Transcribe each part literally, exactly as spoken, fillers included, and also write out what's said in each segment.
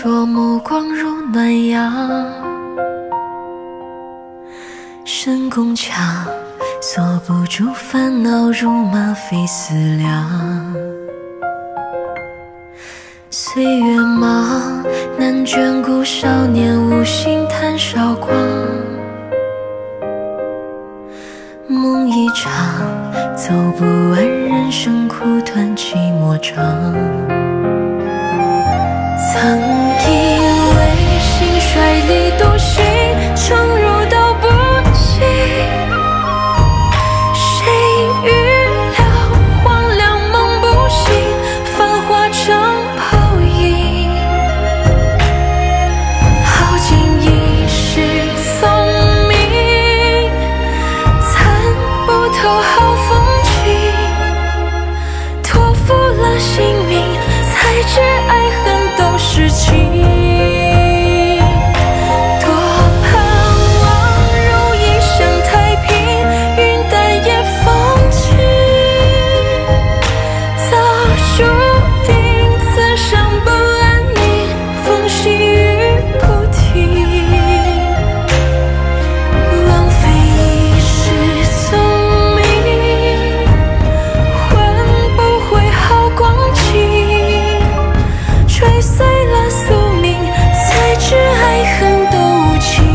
灼目光如暖阳。深宫墙，锁不住烦恼如马飞思量。岁月忙，难眷顾少年无心叹韶光。梦一场，走不完人生苦短寂寞长。曾以为兴衰里独行，宠辱都不及。谁预料黄粱梦不醒，繁华成泡影。耗尽一世聪明，参不透好风景。托付了性命，才知爱恨都是情。多盼望如一生太平，云淡也风轻。早注定此生不安宁，风息雨不停。枉费一世聪明，换不回好光景。吹碎了宿命，才知爱恨都无情。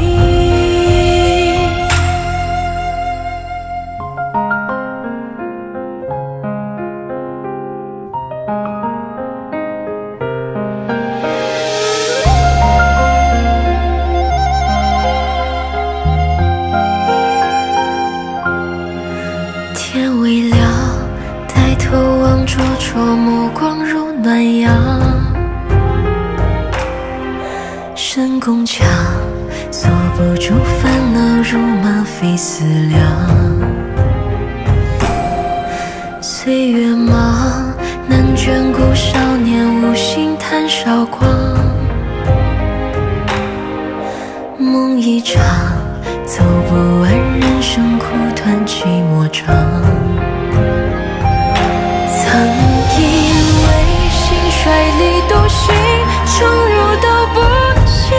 天微亮，抬头望灼灼目光如暖阳。深宫墙，锁不住烦恼如马飞思量。岁月忙，难眷顾少年无心叹韶光。梦一场，走不完人生苦短寂寞长。曾以为兴衰里独行，宠辱都不及。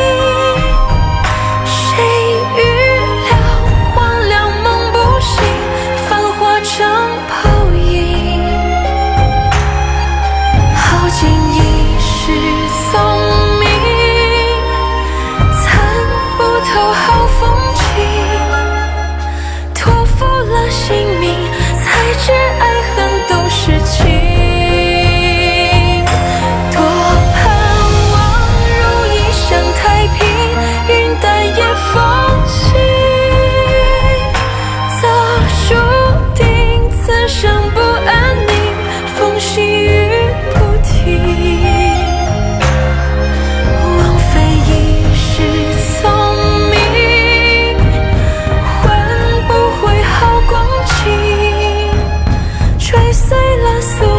谁预料黄粱梦不醒，繁华成泡影。耗尽一世聪明，参不透好风景。托付了性命，才知爱恨都是情。多盼望如一生太平，云淡也风轻。早注定此生不安宁，风息雨不停。枉费一世聪明，换不回好光景。吹碎了宿